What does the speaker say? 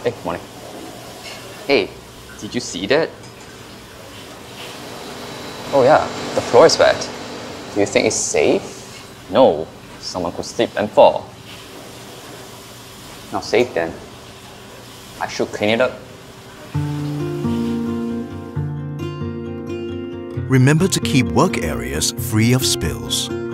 Hey, morning. Hey, did you see that? Oh yeah, the floor is wet. Do you think it's safe? No, someone could slip and fall. Not safe then. I should clean it up. Remember to keep work areas free of spills.